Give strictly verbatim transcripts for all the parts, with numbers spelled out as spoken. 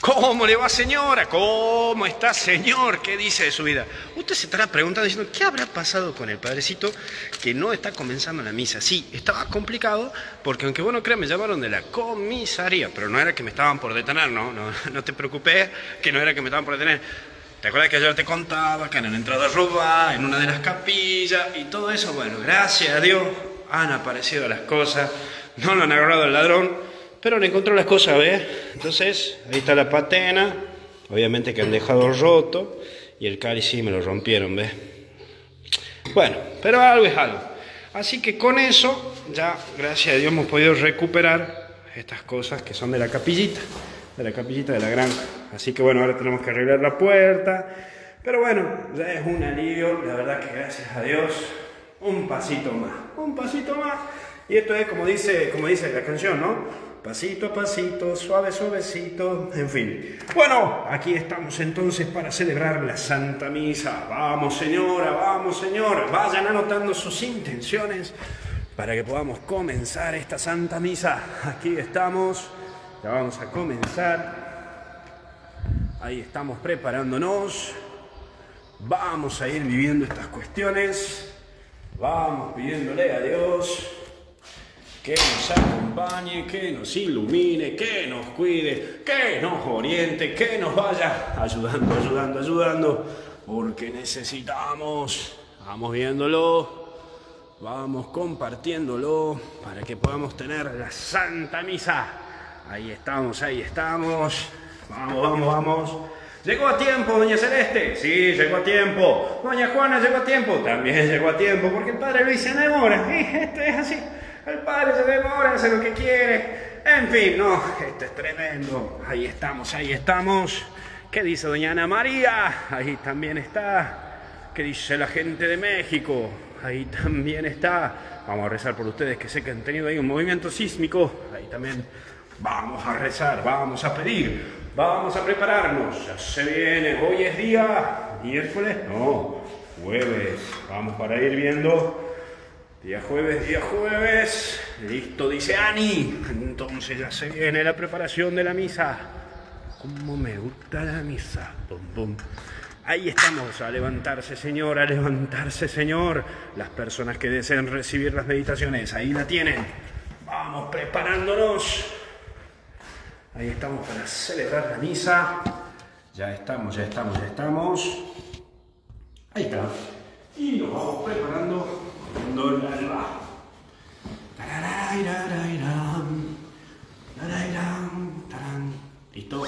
¿Cómo le va, señora? ¿Cómo está, señor? ¿Qué dice de su vida? Usted se estará preguntando, diciendo, ¿qué habrá pasado con el padrecito que no está comenzando la misa? Sí, estaba complicado, porque aunque vos no creas, me llamaron de la comisaría, pero no era que me estaban por detener, no, no, no te preocupes, que no era que me estaban por detener. ¿Te acuerdas que ayer te contaba que han entrado a robar en una de las capillas y todo eso? Bueno, gracias a Dios han aparecido las cosas, no lo han agarrado el ladrón, pero le encontró las cosas, ¿ves? Entonces, ahí está la patena, obviamente que han dejado roto, y el cáliz sí me lo rompieron, ¿ves? Bueno, pero algo es algo. Así que con eso, ya, gracias a Dios, hemos podido recuperar estas cosas que son de la capillita, de la capillita de la granja. Así que bueno, ahora tenemos que arreglar la puerta, pero bueno, ya es un alivio, la verdad que gracias a Dios, un pasito más, un pasito más, y esto es como dice, como dice la canción, ¿no? Pasito a pasito, suave, suavecito, en fin. Bueno, aquí estamos entonces para celebrar la Santa Misa. Vamos, señora, vamos, señor. Vayan anotando sus intenciones para que podamos comenzar esta Santa Misa. Aquí estamos, ya vamos a comenzar. Ahí estamos preparándonos. Vamos a ir viviendo estas cuestiones. Vamos pidiéndole a Dios que nos acompañe, que nos ilumine, que nos cuide, que nos oriente, que nos vaya ayudando, ayudando, ayudando, porque necesitamos, vamos viéndolo, vamos compartiéndolo, para que podamos tener la Santa Misa. Ahí estamos, ahí estamos, vamos, vamos, vamos. ¿Llegó a tiempo, doña Celeste? Sí, llegó a tiempo. Doña Juana llegó a tiempo. También llegó a tiempo, porque el padre Luis se demora. Esto es así. El padre se demora, hace lo que quiere. En fin, no, esto es tremendo. Ahí estamos, ahí estamos. ¿Qué dice doña Ana María? Ahí también está. ¿Qué dice la gente de México? Ahí también está. Vamos a rezar por ustedes, que sé que han tenido ahí un movimiento sísmico. Ahí también. Vamos a rezar, vamos a pedir, vamos a prepararnos. Ya se viene, hoy es día miércoles, no, jueves. Vamos para ir viendo. Día jueves, día jueves. Listo, dice Ani. Entonces ya se viene la preparación de la misa. Cómo me gusta la misa. Bum, bum. Ahí estamos, a levantarse, señor, a levantarse, señor. Las personas que deseen recibir las meditaciones, ahí la tienen. Vamos preparándonos. Ahí estamos para celebrar la misa. Ya estamos, ya estamos, ya estamos. Ahí está. Y nos vamos preparando. ¿Listo?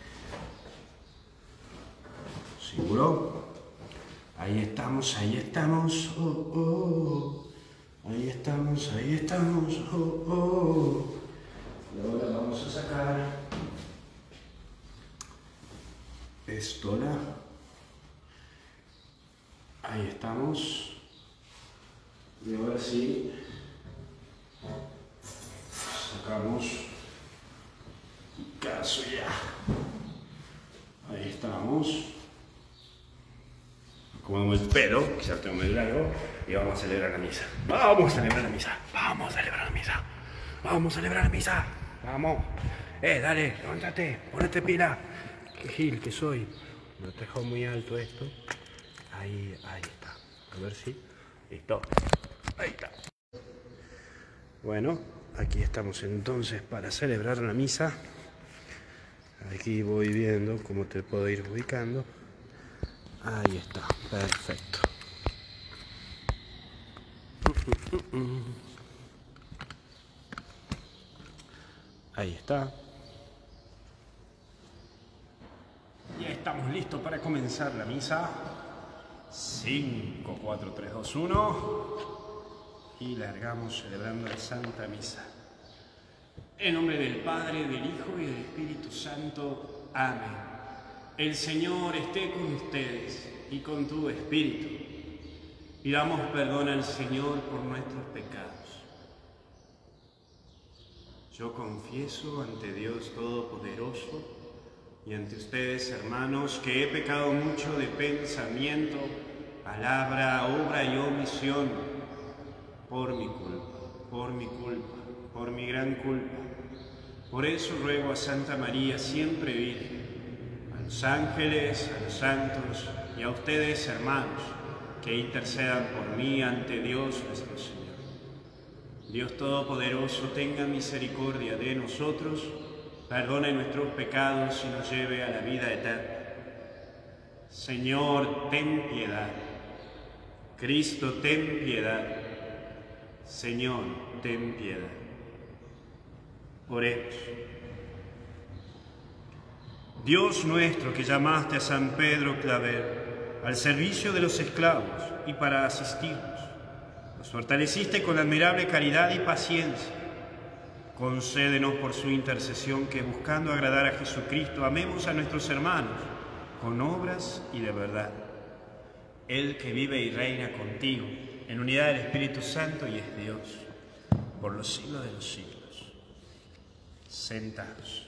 ¿Seguro? Ahí estamos, ahí estamos. Oh, oh. Ahí estamos, ahí estamos. Oh, oh. Y ahora vamos a sacar estola. Ahí estamos. Y ahora sí sacamos caso ya. Ahí estamos. Acomodamos el pelo, que ya lo tengo medio largo, y vamos a celebrar la misa. Vamos a celebrar la misa. Vamos a celebrar la misa. Vamos a celebrar la misa. Vamos. Eh, dale, levántate, ponete pila. Qué gil que soy. Me lo dejo muy alto esto. Ahí, ahí está. A ver si. Listo. Ahí está. Bueno, aquí estamos entonces para celebrar la misa. Aquí voy viendo cómo te puedo ir ubicando. Ahí está, perfecto. Ahí está. Ya estamos listos para comenzar la misa. cinco, cuatro, tres, dos, uno. Y largamos celebrando la Santa Misa. En nombre del Padre, del Hijo y del Espíritu Santo. Amén. El Señor esté con ustedes y con tu espíritu. Pidamos perdón al Señor por nuestros pecados. Yo confieso ante Dios Todopoderoso y ante ustedes, hermanos, que he pecado mucho de pensamiento, palabra, obra y omisión, por mi culpa, por mi culpa, por mi gran culpa. Por eso ruego a Santa María, siempre Virgen, a los ángeles, a los santos y a ustedes, hermanos, que intercedan por mí ante Dios nuestro Señor. Dios Todopoderoso, tenga misericordia de nosotros, perdone nuestros pecados y nos lleve a la vida eterna. Señor, ten piedad. Cristo, ten piedad. Señor, ten piedad. Oremos. Dios nuestro, que llamaste a San Pedro Claver al servicio de los esclavos y para asistirnos, nos fortaleciste con admirable caridad y paciencia. Concédenos por su intercesión que, buscando agradar a Jesucristo, amemos a nuestros hermanos con obras y de verdad. Él que vive y reina contigo en unidad del Espíritu Santo y es Dios por los siglos de los siglos. Sentados.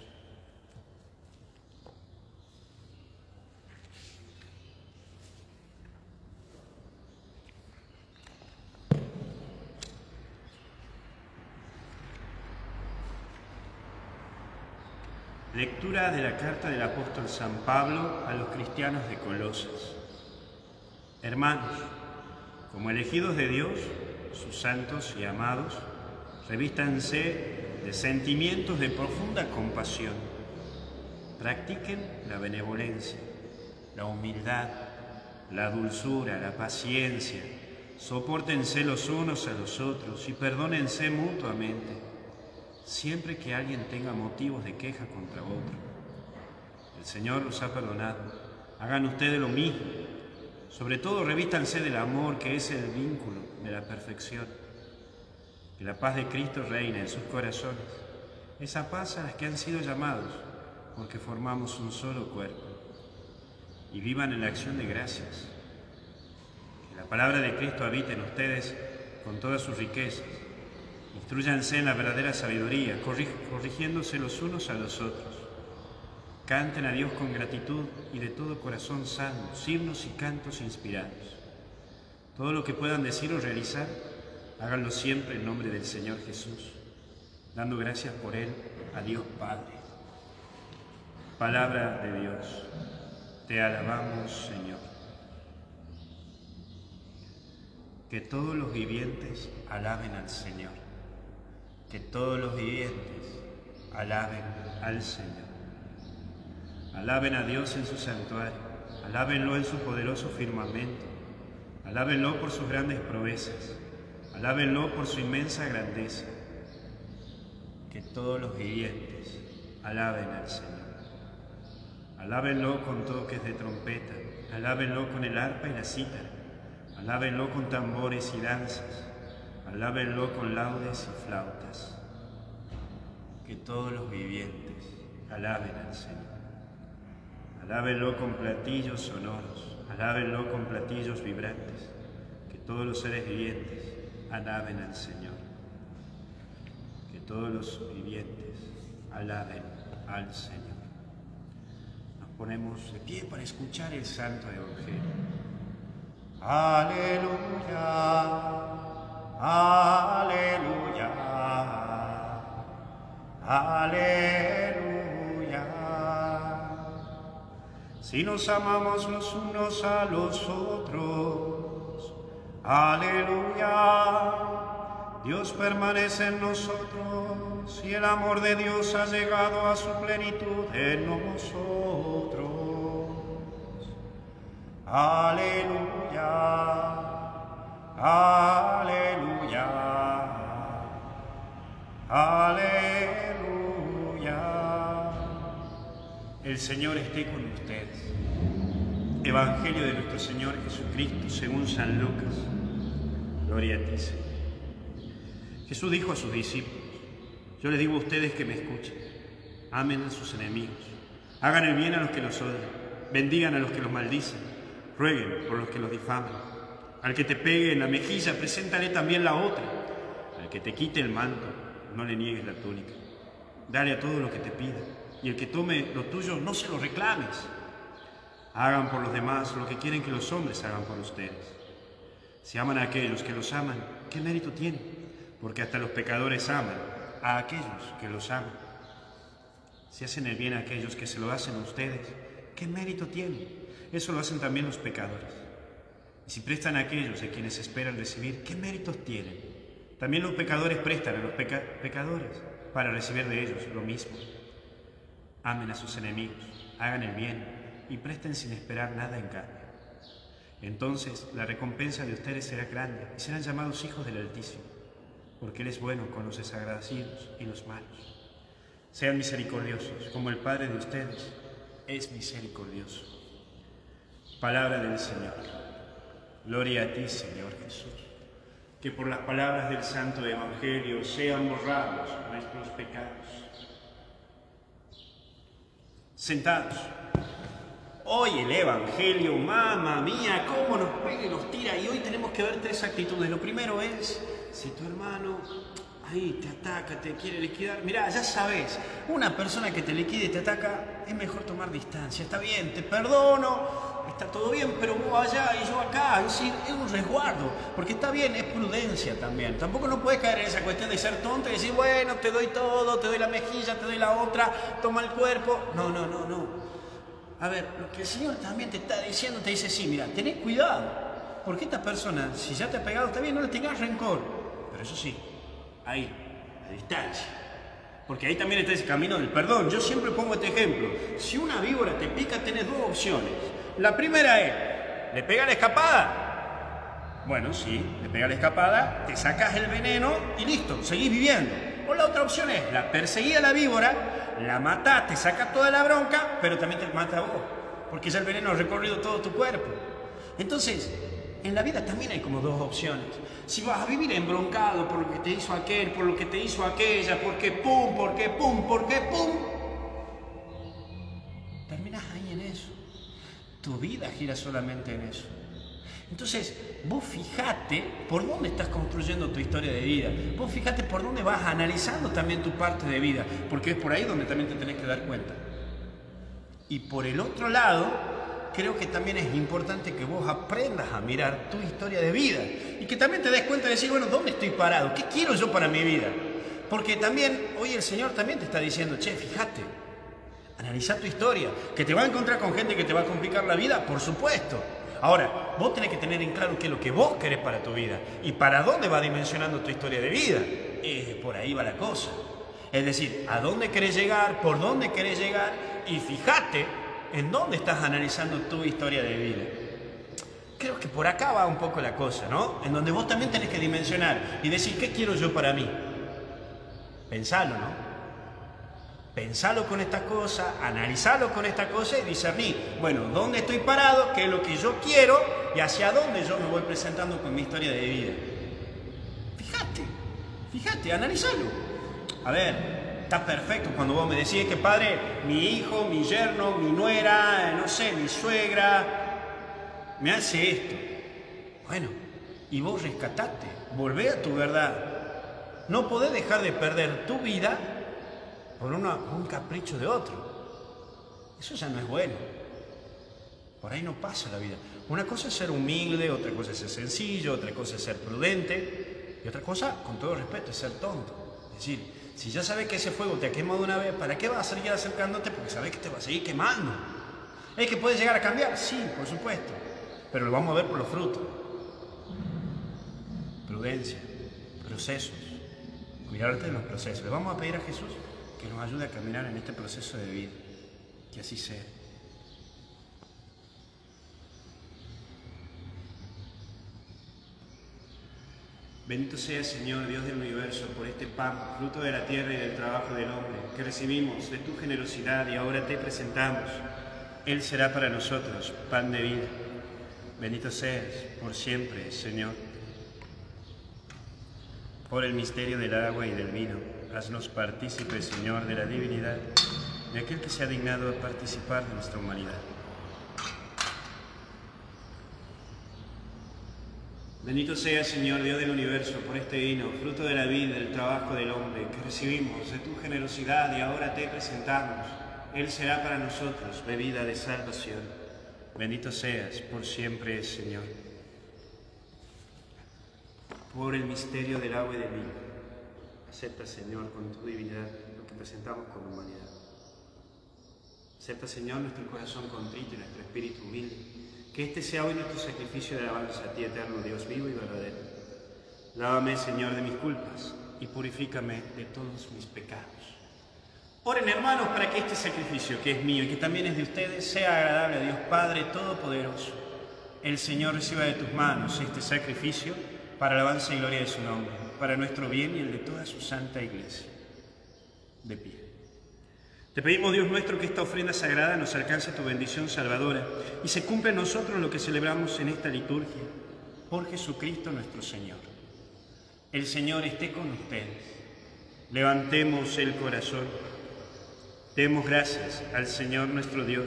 Lectura de la carta del apóstol San Pablo a los cristianos de Colosas. Hermanos, como elegidos de Dios, sus santos y amados, revístanse de sentimientos de profunda compasión. Practiquen la benevolencia, la humildad, la dulzura, la paciencia. Sopórtense los unos a los otros y perdónense mutuamente, siempre que alguien tenga motivos de queja contra otro. El Señor los ha perdonado. Hagan ustedes lo mismo. Sobre todo, revístanse del amor, que es el vínculo de la perfección. Que la paz de Cristo reine en sus corazones, esa paz a las que han sido llamados, porque formamos un solo cuerpo, y vivan en la acción de gracias. Que la palabra de Cristo habite en ustedes con todas sus riquezas. Instrúyanse en la verdadera sabiduría, corrigiéndose los unos a los otros. Canten a Dios con gratitud y de todo corazón salmos, himnos y cantos inspirados. Todo lo que puedan decir o realizar, háganlo siempre en nombre del Señor Jesús, dando gracias por Él a Dios Padre. Palabra de Dios. Te alabamos, Señor. Que todos los vivientes alaben al Señor. Que todos los vivientes alaben al Señor. Alaben a Dios en su santuario. Alábenlo en su poderoso firmamento. Alábenlo por sus grandes proezas. Alábenlo por su inmensa grandeza. Que todos los vivientes alaben al Señor. Alábenlo con toques de trompeta. Alábenlo con el arpa y la cítara. Alábenlo con tambores y danzas. Alábenlo con laudes y flautas. Que todos los vivientes alaben al Señor. Alábenlo con platillos sonoros. Alábenlo con platillos vibrantes. Que todos los seres vivientes alaben al Señor. Que todos los vivientes alaben al Señor. Nos ponemos de pie para escuchar el Santo Evangelio. Aleluya, aleluya, aleluya. Si nos amamos los unos a los otros, aleluya, Dios permanece en nosotros y el amor de Dios ha llegado a su plenitud en nosotros. Aleluya, aleluya, aleluya. El Señor esté con ustedes. Evangelio de nuestro Señor Jesucristo según San Lucas. Gloria a ti, Señor. Jesús dijo a sus discípulos: yo les digo a ustedes que me escuchen. Amen a sus enemigos. Hagan el bien a los que los odian. Bendigan a los que los maldicen. Rueguen por los que los difaman. Al que te pegue en la mejilla, preséntale también la otra. Al que te quite el manto, no le niegues la túnica. Dale a todo lo que te pida. Y el que tome lo tuyo, no se lo reclames. Hagan por los demás lo que quieren que los hombres hagan por ustedes. Si aman a aquellos que los aman, ¿qué mérito tienen? Porque hasta los pecadores aman a aquellos que los aman. Si hacen el bien a aquellos que se lo hacen a ustedes, ¿qué mérito tienen? Eso lo hacen también los pecadores. Y si prestan a aquellos de quienes esperan recibir, ¿qué méritos tienen? También los pecadores prestan a los peca pecadores para recibir de ellos lo mismo. Amen a sus enemigos, hagan el bien y presten sin esperar nada en cambio. Entonces la recompensa de ustedes será grande y serán llamados hijos del Altísimo, porque Él es bueno con los desagradecidos y los malos. Sean misericordiosos, como el Padre de ustedes es misericordioso. Palabra del Señor. Gloria a ti, Señor Jesús. Que por las palabras del Santo Evangelio sean borrados nuestros pecados. Sentados. Hoy el Evangelio, mamá mía, cómo nos pega y nos tira. Y hoy tenemos que ver tres actitudes. Lo primero es, si tu hermano ahí te ataca, te quiere liquidar, mirá, ya sabes, una persona que te liquide y te ataca, es mejor tomar distancia. Está bien, te perdono, está todo bien, pero vos allá y yo acá. Es decir, es un resguardo, porque está bien, es prudencia también. Tampoco no puedes caer en esa cuestión de ser tonto y decir, bueno, te doy todo, te doy la mejilla, te doy la otra, toma el cuerpo. No, no, no, no. A ver, lo que el Señor también te está diciendo, te dice, sí, mira, tenés cuidado, porque esta persona, si ya te ha pegado, está bien, no le tengas rencor, pero eso sí, ahí, a distancia, porque ahí también está ese camino del perdón. Yo siempre pongo este ejemplo: si una víbora te pica, tenés dos opciones. La primera es, ¿le pega la escapada? Bueno, sí, le pega la escapada, te sacas el veneno y listo, seguís viviendo. O la otra opción es, la perseguí a la víbora, la matás, te saca toda la bronca, pero también te mata a vos, porque ya el veneno ha recorrido todo tu cuerpo. Entonces, en la vida también hay como dos opciones. Si vas a vivir embroncado por lo que te hizo aquel, por lo que te hizo aquella, porque pum, porque pum, porque pum, terminas ahí en eso. Tu vida gira solamente en eso. Entonces, vos fijate por dónde estás construyendo tu historia de vida. Vos fijate por dónde vas analizando también tu parte de vida, porque es por ahí donde también te tenés que dar cuenta. Y por el otro lado, creo que también es importante que vos aprendas a mirar tu historia de vida y que también te des cuenta de decir, bueno, ¿dónde estoy parado? ¿Qué quiero yo para mi vida? Porque también, hoy el Señor también te está diciendo, che, fíjate, analiza tu historia, que te va a encontrar con gente que te va a complicar la vida, por supuesto. Ahora, vos tenés que tener en claro qué es lo que vos querés para tu vida y para dónde va dimensionando tu historia de vida. Eh, por ahí va la cosa. Es decir, a dónde querés llegar, por dónde querés llegar y fíjate en dónde estás analizando tu historia de vida. Creo que por acá va un poco la cosa, ¿no? En donde vos también tenés que dimensionar y decir, ¿qué quiero yo para mí? Pensalo, ¿no? Pensalo con esta cosa, analizalo con esta cosa y discernir, bueno, ¿dónde estoy parado? ¿Qué es lo que yo quiero? Y hacia dónde yo me voy presentando con mi historia de vida. Fíjate, fíjate, analizalo. A ver, está perfecto cuando vos me decís que, padre, mi hijo, mi yerno, mi nuera, no sé, mi suegra, me hace esto. Bueno, y vos rescatate, volvé a tu verdad. No podés dejar de perder tu vida por una, un capricho de otro. Eso ya no es bueno. Por ahí no pasa la vida. Una cosa es ser humilde, otra cosa es ser sencillo, otra cosa es ser prudente, y otra cosa, con todo respeto, es ser tonto. Es decir, si ya sabes que ese fuego te ha quemado una vez, ¿para qué vas a seguir acercándote? Porque sabes que te va a seguir quemando. ¿Es que puedes llegar a cambiar? Sí, por supuesto. Pero lo vamos a ver por los frutos. Prudencia, procesos, cuidarte de los procesos. Le vamos a pedir a Jesús que nos ayude a caminar en este proceso de vida. Que así sea. Bendito sea, Señor, Dios del universo, por este pan, fruto de la tierra y del trabajo del hombre, que recibimos de tu generosidad y ahora te presentamos. Él será para nosotros pan de vida. Bendito seas por siempre, Señor. Por el misterio del agua y del vino, haznos partícipes, Señor, de la divinidad, de aquel que se ha dignado a participar de nuestra humanidad. Bendito sea, Señor, Dios del universo, por este vino, fruto de la vida, del trabajo del hombre, que recibimos de tu generosidad y ahora te presentamos. Él será para nosotros bebida de salvación. Bendito seas por siempre, Señor. Por el misterio del agua y del vino, acepta, Señor, con tu divinidad lo que presentamos con humanidad. Acepta, Señor, nuestro corazón contrito y nuestro espíritu humilde. Que este sea hoy nuestro sacrificio de alabanza a ti, eterno Dios vivo y verdadero. Lávame, Señor, de mis culpas y purifícame de todos mis pecados. Oren, hermanos, para que este sacrificio, que es mío y que también es de ustedes, sea agradable a Dios Padre Todopoderoso. El Señor reciba de tus manos este sacrificio para alabanza y gloria de su nombre, para nuestro bien y el de toda su santa Iglesia. De pie. Te pedimos, Dios nuestro, que esta ofrenda sagrada nos alcance tu bendición salvadora y se cumpla en nosotros lo que celebramos en esta liturgia, por Jesucristo nuestro Señor. El Señor esté con ustedes. Levantemos el corazón. Demos gracias al Señor nuestro Dios.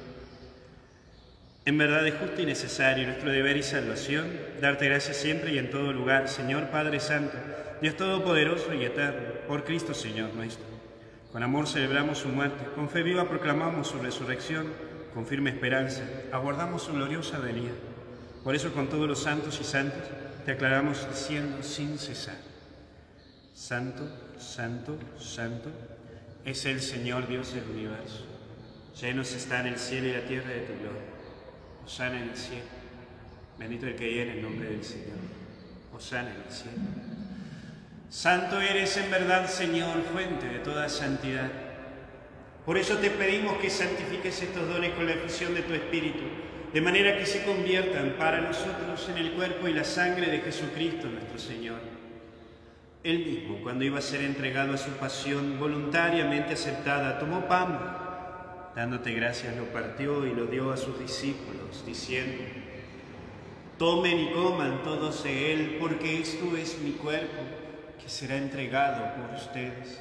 En verdad es justo y necesario nuestro deber y salvación, darte gracias siempre y en todo lugar, Señor Padre Santo, Dios Todopoderoso y Eterno, por Cristo Señor nuestro. Con amor celebramos su muerte, con fe viva proclamamos su resurrección, con firme esperanza aguardamos su gloriosa venida. Por eso con todos los santos y santas te aclaramos diciendo sin cesar: Santo, Santo, Santo, es el Señor Dios del universo. Llenos están el cielo y la tierra de tu gloria. Hosana en el cielo. Bendito el que viene en el nombre del Señor. Hosana en el cielo. Santo eres en verdad, Señor, fuente de toda santidad. Por eso te pedimos que santifiques estos dones con la efusión de tu Espíritu, de manera que se conviertan para nosotros en el cuerpo y la sangre de Jesucristo nuestro Señor. Él mismo, cuando iba a ser entregado a su pasión voluntariamente aceptada, tomó pan, dándote gracias, lo partió y lo dio a sus discípulos, diciendo: tomen y coman todos de él, porque esto es mi cuerpo, que será entregado por ustedes.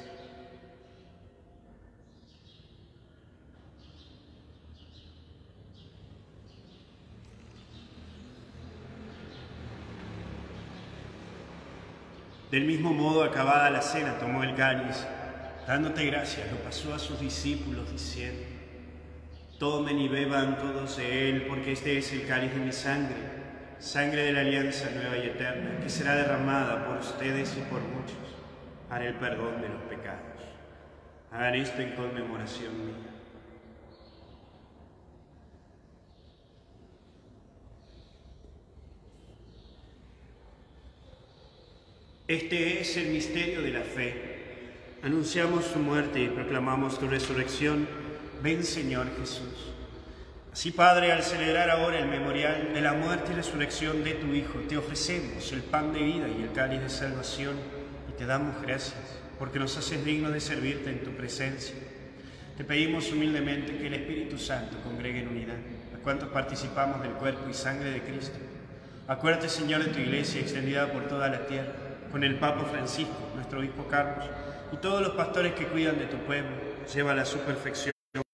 Del mismo modo, acabada la cena, tomó el cáliz, dándote gracias, lo pasó a sus discípulos, diciendo: tomen y beban todos de él, porque este es el cáliz de mi sangre, sangre de la alianza nueva y eterna, que será derramada por ustedes y por muchos para el perdón de los pecados. Hagan esto en conmemoración mía. Este es el misterio de la fe. Anunciamos tu muerte y proclamamos tu resurrección. Ven, Señor Jesús. Así, Padre, al celebrar ahora el memorial de la muerte y resurrección de tu Hijo, te ofrecemos el pan de vida y el cáliz de salvación y te damos gracias porque nos haces dignos de servirte en tu presencia. Te pedimos humildemente que el Espíritu Santo congregue en unidad a cuantos participamos del cuerpo y sangre de Cristo. Acuérdate, Señor, de tu Iglesia extendida por toda la tierra, con el Papa Francisco, nuestro obispo Carlos, y todos los pastores que cuidan de tu pueblo. Llévala a su perfección.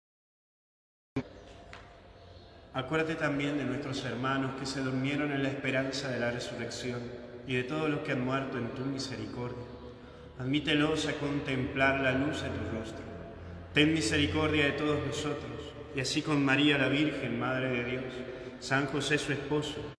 Acuérdate también de nuestros hermanos que se durmieron en la esperanza de la resurrección y de todos los que han muerto en tu misericordia. Admítelos a contemplar la luz de tu rostro. Ten misericordia de todos nosotros, y así con María la Virgen, Madre de Dios, San José su esposo,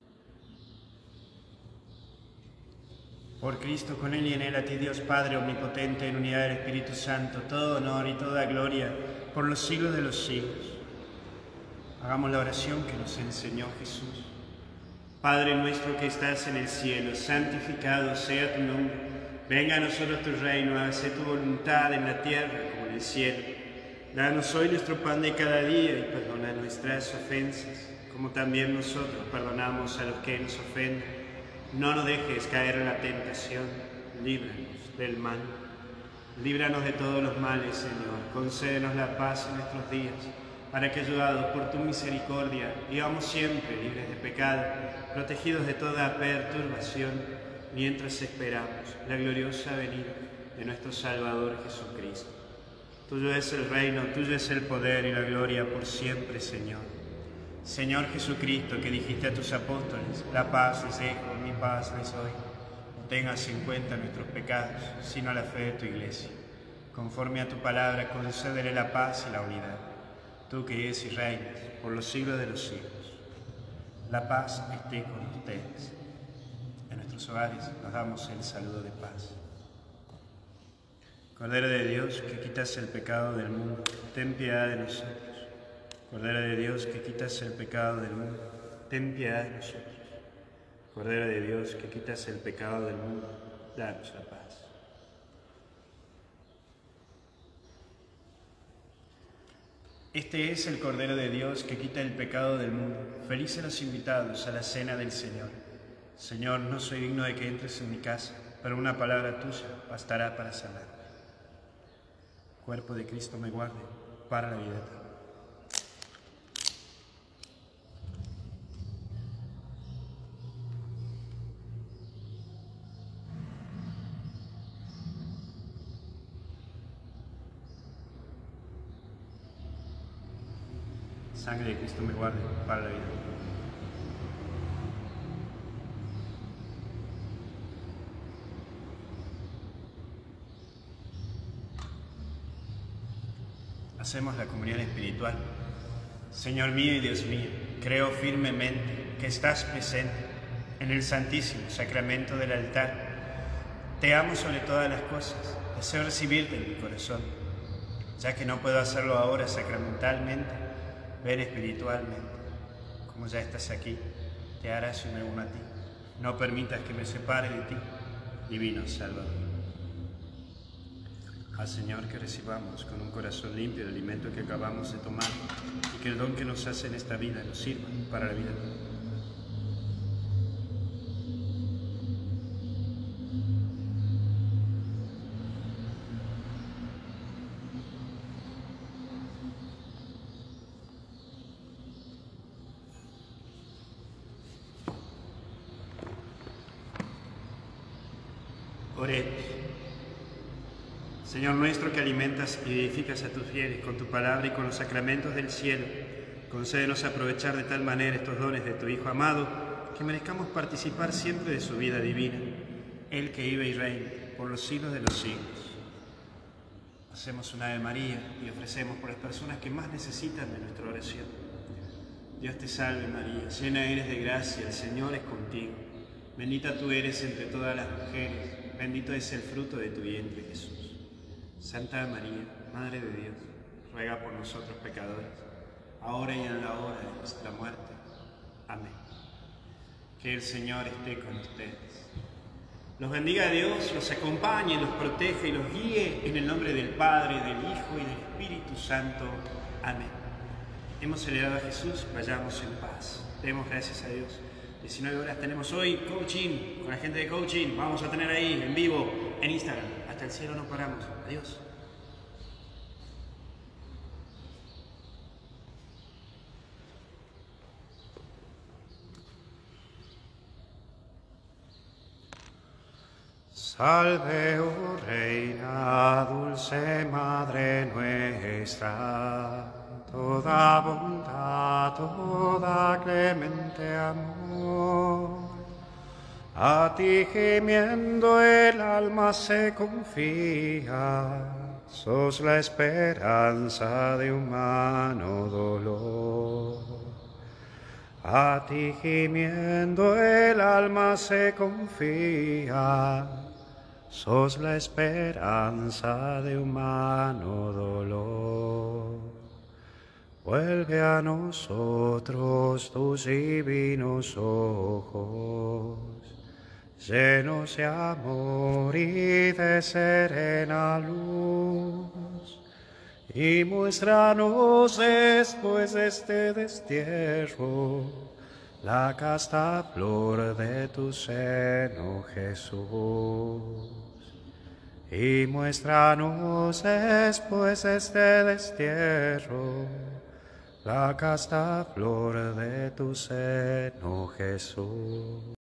por Cristo, con él y en él, a ti Dios Padre omnipotente, en unidad del Espíritu Santo, todo honor y toda gloria por los siglos de los siglos. Hagamos la oración que nos enseñó Jesús. Padre nuestro que estás en el cielo, santificado sea tu nombre. Venga a nosotros tu reino, hágase tu voluntad en la tierra como en el cielo. Danos hoy nuestro pan de cada día y perdona nuestras ofensas, como también nosotros perdonamos a los que nos ofenden. No nos dejes caer en la tentación, líbranos del mal. Líbranos de todos los males, Señor. Concédenos la paz en nuestros días, para que, ayudados por tu misericordia, vivamos siempre libres de pecado, protegidos de toda perturbación, mientras esperamos la gloriosa venida de nuestro Salvador Jesucristo. Tuyo es el reino, tuyo es el poder y la gloria por siempre, Señor. Señor Jesucristo, que dijiste a tus apóstoles: la paz les dejo, mi paz les doy. No tengas en cuenta nuestros pecados, sino la fe de tu Iglesia. Conforme a tu palabra, concédele la paz y la unidad. Tú que vives y reinas por los siglos de los siglos. La paz esté con ustedes. En nuestros hogares nos damos el saludo de paz. Cordero de Dios, que quitas el pecado del mundo, ten piedad de nosotros. Cordero de Dios, que quitas el pecado del mundo, ten piedad de nosotros. Cordero de Dios, que quitas el pecado del mundo, danos la paz. Este es el Cordero de Dios que quita el pecado del mundo. Felices los invitados a la cena del Señor. Señor, no soy digno de que entres en mi casa, pero una palabra tuya bastará para sanarme. Cuerpo de Cristo me guarde para la vida eterna. Sangre de Cristo me guarde para la vida. Hacemos la comunión espiritual. Señor mío y Dios mío, creo firmemente que estás presente en el santísimo sacramento del altar. Te amo sobre todas las cosas, deseo recibirte en mi corazón. Ya que no puedo hacerlo ahora sacramentalmente, ven espiritualmente. Como ya estás aquí, te harás y me uno a ti. No permitas que me separe de ti, divino Salvador. Al Señor que recibamos con un corazón limpio el alimento que acabamos de tomar y que el don que nos hace en esta vida nos sirva para la vida. Oremos. Señor nuestro, que alimentas y edificas a tus fieles con tu palabra y con los sacramentos del cielo, concédenos aprovechar de tal manera estos dones de tu Hijo amado, que merezcamos participar siempre de su vida divina, Él que vive y reina por los siglos de los siglos. Hacemos una Ave María y ofrecemos por las personas que más necesitan de nuestra oración. Dios te salve María, llena eres de gracia, el Señor es contigo. Bendita tú eres entre todas las mujeres, bendito es el fruto de tu vientre, Jesús. Santa María, Madre de Dios, ruega por nosotros pecadores, ahora y en la hora de nuestra muerte. Amén. Que el Señor esté con ustedes. Los bendiga Dios, los acompañe, los proteja y los guíe en el nombre del Padre, del Hijo y del Espíritu Santo. Amén. Hemos celebrado a Jesús, vayamos en paz. Demos gracias a Dios. diecinueve horas tenemos hoy coaching con la gente de coaching. Vamos a tener ahí en vivo en Instagram. Hasta el cielo no paramos. Adiós. Salve, oh Reina, dulce Madre nuestra, toda bondad, toda clemente amor. A ti gimiendo el alma se confía, sos la esperanza de humano dolor. A ti gimiendo el alma se confía, sos la esperanza de humano dolor. Vuelve a nosotros tus divinos ojos, llenos de amor y de serena luz, y muéstranos después de este destierro la casta flor de tu seno, Jesús. Y muéstranos después de este destierro la casta flor de tu seno, Jesús.